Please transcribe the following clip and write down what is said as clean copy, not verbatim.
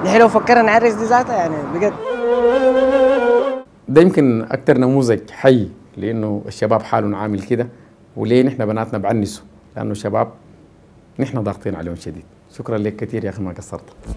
نحن لو فكرنا نعرس دي ذاتها يعني بجد. ده يمكن اكتر نموذج حي لانه الشباب حالهم عامل كده، وليه نحن بناتنا بعنسوا لانه الشباب نحن ضاغطين عليهم شديد. شكرا لك كثير يا اخي، ما قصرت.